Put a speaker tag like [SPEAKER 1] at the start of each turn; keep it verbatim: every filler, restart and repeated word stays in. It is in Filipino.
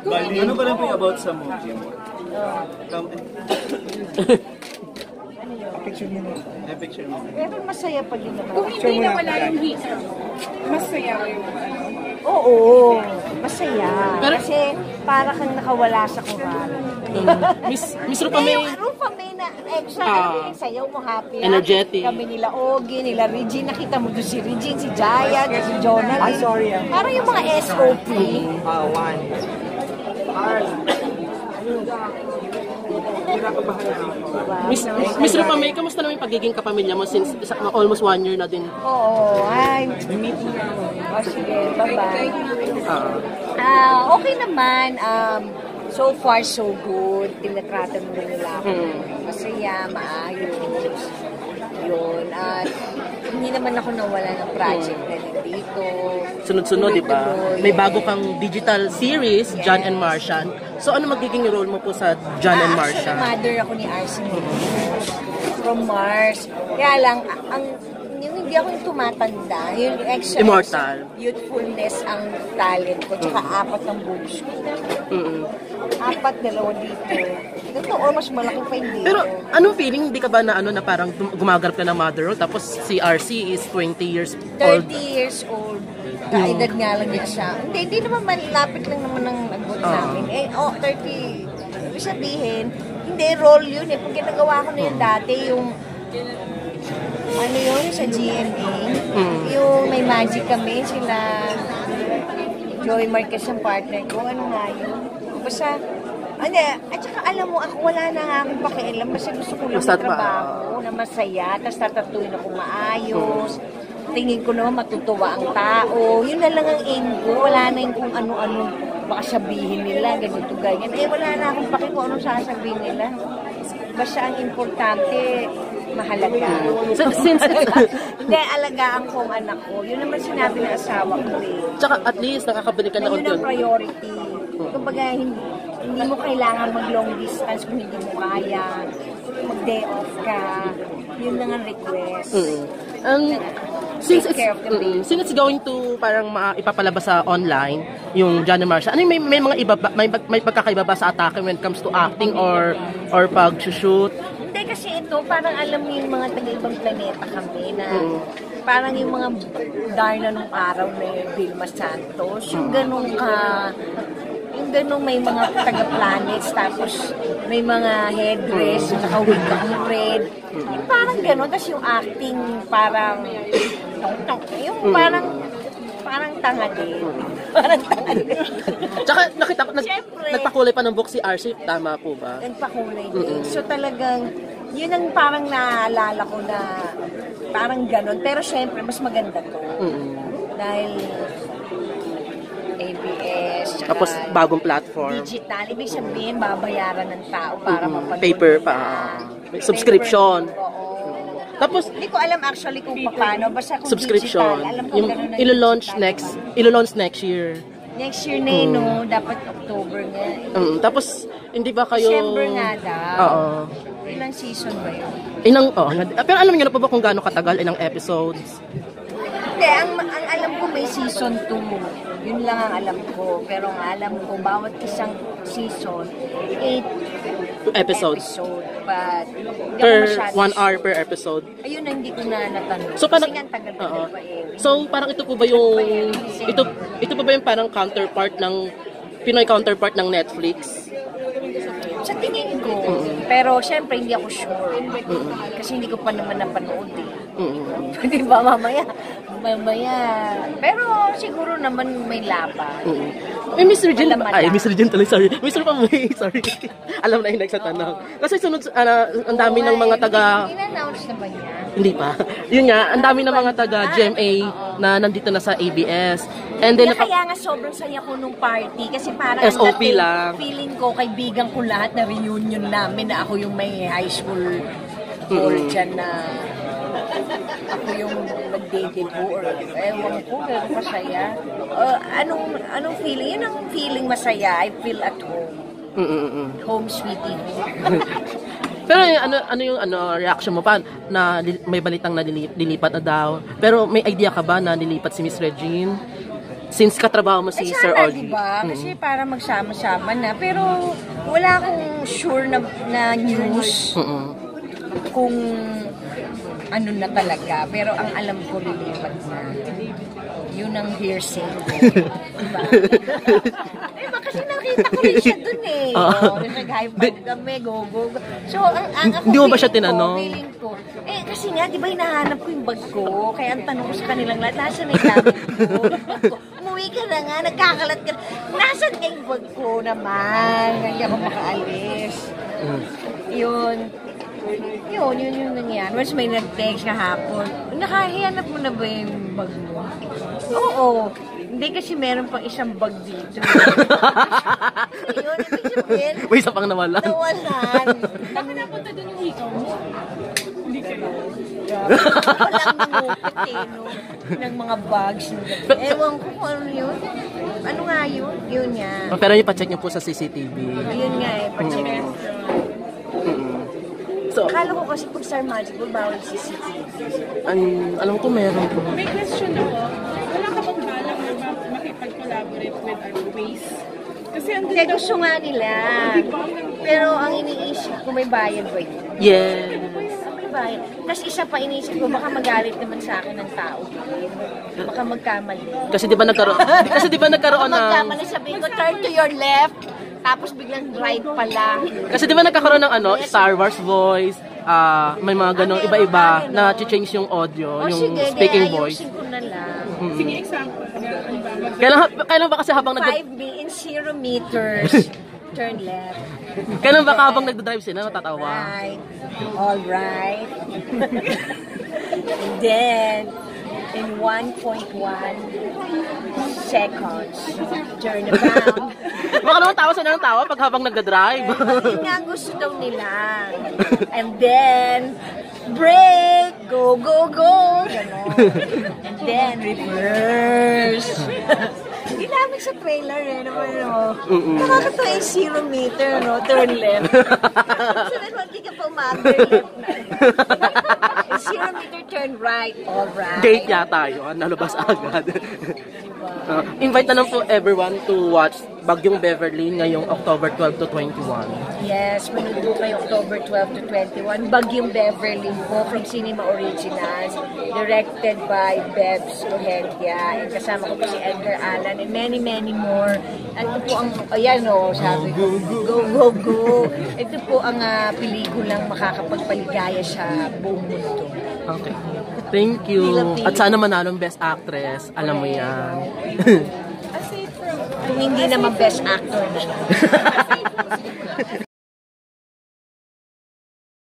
[SPEAKER 1] Bali, ano ba lang po yung about sa movie mo? Come
[SPEAKER 2] Picture mo na.
[SPEAKER 1] eh, picture mo.
[SPEAKER 3] Pero masaya pa din naman.
[SPEAKER 4] Kung hindi na wala yung hito, masaya yung ano.
[SPEAKER 3] Oo, masaya.
[SPEAKER 5] Pero-
[SPEAKER 3] Kasi para kang nakawala sa kurang.
[SPEAKER 5] Miss, Miss Rupa May,
[SPEAKER 3] Yung Rupa May na extra,
[SPEAKER 5] Ah.
[SPEAKER 3] ano yung sayaw mo, happy.
[SPEAKER 5] Energetic.
[SPEAKER 3] Kami nila Ogie, nila Regine. Nakita mo doon si Regine, si Jaya, si Jonah.
[SPEAKER 2] Ay, sorry, ah.
[SPEAKER 3] Parang yung mga S O P.
[SPEAKER 2] Ah, one.
[SPEAKER 5] Miss, Miss Rupa May, kamusta naman yung pagiging kapamilya mo since isa- almost one year na din?
[SPEAKER 3] Oo, ay. Oh, sige, bye-bye.
[SPEAKER 5] Ah.
[SPEAKER 3] Ah, okay naman. Um, so far, so good. Tinatrato mo rin nila ako. Masaya, maayos. Yun. At hindi naman ako nawala ng project na nandito.
[SPEAKER 5] Sunod-sunod, di ba?
[SPEAKER 3] Tuloy-tuloy.
[SPEAKER 5] May bago kang digital series, John and Martian. So ano magiging role mo po sa John and
[SPEAKER 3] Ah, actually,
[SPEAKER 5] Martian?
[SPEAKER 3] mother ako ni Arsen from Mars. Kaya lang, ang yung hindi ako yung tumatanda, yung extra
[SPEAKER 5] Immortal.
[SPEAKER 3] youthfulness ang talent ko, tsaka apat ang boobs ko.
[SPEAKER 5] Mm-mm.
[SPEAKER 3] Apat, dalawa dito. Ito, or mas malaki pa hindi.
[SPEAKER 5] Pero anong feeling, hindi ka ba na ano na parang gum- gumagarap ka ng mother role tapos si R C is twenty years old?
[SPEAKER 3] thirty years old. Kaedad nga lang niya siya. Hindi, hindi naman malapit lang naman ng nag-vote namin. Eh, oh, thirty. Ibig sabihin, hindi, role yun eh. Pag ginagawa ko na yun dati, yung ano yun, sa G M A, yung may magic kami, sila Joey Marquez ang partner ko, ano nga yun. Basta, ano, at saka alam mo, ako wala na nga akong pakialam, basta gusto ko lang
[SPEAKER 5] Basta ba-
[SPEAKER 3] trabaho na masaya, tapos tatatuin ako maayos, tingin ko naman matutuwa ang tao, yun na lang ang aim ko, wala na yung kung ano-ano, baka sabihin nila, ganito, ganyan, eh wala na akong paki kung anong sasabihin nila. Basta ang importante, mahalaga.
[SPEAKER 5] So, since
[SPEAKER 3] Hindi, alagaan ko ang anak ko. Yun naman sinabi ng asawa ko eh.
[SPEAKER 5] tsaka at least nakakabili ka
[SPEAKER 3] Na
[SPEAKER 5] na
[SPEAKER 3] yun ang
[SPEAKER 5] unti.
[SPEAKER 3] priority. Kumbaga, hindi, hindi mo kailangan mag-long distance kung hindi mo kaya. Mag-day off ka. Yun lang ang request.
[SPEAKER 5] Mm. Um, since
[SPEAKER 3] Take
[SPEAKER 5] it's,
[SPEAKER 3] care of the
[SPEAKER 5] mm, since it's going to parang ma- ipapalabas sa online yung John and Martian, ano yung may, may mga iba ba- may, may pagkakaiba ba sa atake when it comes to acting or or pag-shoot?
[SPEAKER 3] Hindi kasi ito, parang alam mo yung mga taga-ibang planeta kami na parang yung mga Darna nung araw na yung Vilma Santos, yung ganun ka, yung ganun may mga taga-planets, tapos may mga headdress, nakawig kang red, yung parang ganun, tapos yung acting parang, yung parang, parang tanga din. Parang tanga din.
[SPEAKER 5] Tsaka nakita ko, nag,
[SPEAKER 3] Siyempre.
[SPEAKER 5] nagpakulay pa ng book si R C, tama po ba?
[SPEAKER 3] Nagpakulay din. So talagang, yun ang parang naaalala ko na parang ganon. Pero syempre, mas maganda to.
[SPEAKER 5] Mm.
[SPEAKER 3] Dahil A B S, tsaka
[SPEAKER 5] Tapos bagong platform.
[SPEAKER 3] digital. Ibig sabihin, babayaran ng tao para
[SPEAKER 5] Mm,
[SPEAKER 3] mapanood.
[SPEAKER 5] paper
[SPEAKER 3] nila.
[SPEAKER 5] pa.
[SPEAKER 3] Paper,
[SPEAKER 5] Subscription.
[SPEAKER 3] Oo.
[SPEAKER 5] Tapos
[SPEAKER 3] Hindi ko alam actually kung paano. Basta kung
[SPEAKER 5] subscription.
[SPEAKER 3] digital. Alam ko
[SPEAKER 5] Yung
[SPEAKER 3] ganun na
[SPEAKER 5] ilo-launch
[SPEAKER 3] digital,
[SPEAKER 5] next,
[SPEAKER 3] diba?
[SPEAKER 5] ilo-launch next year.
[SPEAKER 3] Next year na yun, no? Dapat October nga. eh.
[SPEAKER 5] Mm, tapos hindi ba kayo
[SPEAKER 3] December nga daw.
[SPEAKER 5] Oo.
[SPEAKER 3] Ilang season ba yun?
[SPEAKER 5] Inang oh, nga- pero alam niyo na po ba kung gaano katagal ilang episodes?
[SPEAKER 3] Hindi, ang, ang alam ko may season two. Yun lang ang alam ko. Pero ang alam ko, bawat isang season, eight
[SPEAKER 5] Episodes.
[SPEAKER 3] episode. But, hindi ako
[SPEAKER 5] Per
[SPEAKER 3] masyado
[SPEAKER 5] one
[SPEAKER 3] sure.
[SPEAKER 5] hour per episode.
[SPEAKER 3] Ayun ang hindi ko na natanong.
[SPEAKER 5] So parang
[SPEAKER 3] Kasi nga, ang tagal-tagal
[SPEAKER 5] Oo.
[SPEAKER 3] pa eh.
[SPEAKER 5] So parang ito po ba yung ito ito po ba yung parang counterpart ng Pinoy counterpart ng Netflix?
[SPEAKER 3] Sa tingin ko, pero syempre hindi ako sure. Kasi hindi ko pa naman napanood eh.
[SPEAKER 5] Mm.
[SPEAKER 3] Di ba mamaya? Mamaya. Pero siguro naman may laban.
[SPEAKER 5] Mm. Eh, Miss Regine,
[SPEAKER 3] Malamala.
[SPEAKER 5] ay, Miss Regine tuloy, sorry. Mister Pamuy, sorry. Alam na yung next na tanong. Kasi sunod, ano, ang dami ng mga taga,
[SPEAKER 3] In-announce na ba niya?
[SPEAKER 5] hindi pa. Yun nga, ang dami ng mga taga G M A na nandito na sa A B S. And then,
[SPEAKER 3] Kaya, kaya nga sobrang saya ko nung party kasi parang
[SPEAKER 5] S O P
[SPEAKER 3] ang dating
[SPEAKER 5] lang.
[SPEAKER 3] feeling ko, kaibigan ko lahat na reunion namin na ako yung may high school hall dyan na ako yung nag-debut or ewan ko, pero masaya. Uh, anong, anong feeling? Yun ang feeling masaya. I feel at home.
[SPEAKER 5] mm, mm, mm.
[SPEAKER 3] Home sweetie home.
[SPEAKER 5] Pero ano ano yung ano reaction mo pa na li- may balitang na lili- lilipat na daw. Pero may idea ka ba na lilipat si Miss Regine? Since katrabaho mo si
[SPEAKER 3] Ay,
[SPEAKER 5] Sir
[SPEAKER 3] sana,
[SPEAKER 5] Audrey.
[SPEAKER 3] diba?
[SPEAKER 5] Mm.
[SPEAKER 3] Kasi para magsama-sama na. Pero wala akong sure na, na news
[SPEAKER 5] Mm-mm.
[SPEAKER 3] kung ano na talaga. Pero ang alam ko, lilipat na. Yun ang hearsay ko. Diba? Eh, ba, kasi nakita ko rin siya dun eh. Oh, nag-high five kami, go, go, go. So, ang, ang ako,
[SPEAKER 5] Hindi mo ba siya
[SPEAKER 3] feeling ko,
[SPEAKER 5] tinanong?
[SPEAKER 3] feeling ko, eh, kasi nga, di ba hinahanap ko yung bag ko? Kaya ang tanong ko sa kanilang lahat, nasa na yung gamit ko? Yung bag ko? Umuwi ka na nga, nagkakalat ka na. Nasaan nga yung bag ko naman? Hindi ako makaalis. Yun. Yun, yun yung nangyari. Mas may nag-text kahapon. Nakahihanap mo na ba yung bag mo? Oo. Hindi kasi meron pang isang bag dito. Yun, ibig sabihin,
[SPEAKER 5] May isa pang nawalan.
[SPEAKER 3] nawalan.
[SPEAKER 4] Bakit napunta doon yung ikaw? Hindi kayo.
[SPEAKER 3] Walang nangupit eh, no? Ng mga bags. Ewan ko kung ano yun. Ano nga yun? Yun nga.
[SPEAKER 5] Pero yung pa-check niyo po sa C C T V.
[SPEAKER 3] Yun nga eh. Pacheck.
[SPEAKER 5] So,
[SPEAKER 3] Akala ko kasi pag Star Magical, bawal C C T V.
[SPEAKER 5] an- alam ko meron po.
[SPEAKER 4] May question ako. Wala ka bang balak na ma- makipag-collaborate with ano, Waze? Kasi ang
[SPEAKER 3] Hindi, gusto nga nila. Pero ang iniisip ko, may bayad ba yun?
[SPEAKER 5] Yeah.
[SPEAKER 3] May bayad. Tapos isa pa iniisip ko, baka magalit naman sa akin ng tao. Baka magkamali.
[SPEAKER 5] Kasi di ba nagkaroon Kasi di ba nagkaroon
[SPEAKER 3] Baka
[SPEAKER 5] ng
[SPEAKER 3] magkamali, sabihin ko, turn to your left. Tapos biglang right pala.
[SPEAKER 5] Kasi di ba nagkakaroon ng ano, Star Wars voice, ah may mga ganong iba-iba na change yung audio,
[SPEAKER 3] O
[SPEAKER 5] yung
[SPEAKER 3] sige,
[SPEAKER 5] speaking
[SPEAKER 3] di,
[SPEAKER 5] voice.
[SPEAKER 3] ayusin ko na lang.
[SPEAKER 4] Sige, example. Ano ba? Mag-
[SPEAKER 5] Kailan kailan ba kasi habang nag
[SPEAKER 3] five B in zero meters. Turn left.
[SPEAKER 5] Kailan ba habang nagdo-drive sila natatawa?
[SPEAKER 3] Right. All right. And then, in one point one seconds, turn around.
[SPEAKER 5] Baka naman tawa sila ng tawa pag habang nagdo-drive.
[SPEAKER 3] Yun nga gusto daw nila. And then, brake, go, go, go. Ganon. And then, reverse. Ginamit sa trailer eh. Naman, no? Nakakatawa yung zero meter, no? Turn left. So, naman, di ka pa umater left na. Zero meter, turn right. All right.
[SPEAKER 5] Gate yata yun, nalabas agad. Uh, invite na lang po everyone to watch Bagyong Beverly ngayong October twelve to twenty-one.
[SPEAKER 3] Yes, manood po kayo October twelve to twenty-one. Bagyong Beverly po from Cinema Originals. Directed by Bebs Ohendia. And kasama ko po si Edgar Allan and many, many more. At ito po ang, ayan o, sabi ko, go, go, go. Ito po ang uh, pelikulang makakapagpaligaya sa buong mundo.
[SPEAKER 5] Okay. Thank you. At sana manalong Best Actress. Alam mo yan.
[SPEAKER 3] Kung hindi naman best actor na.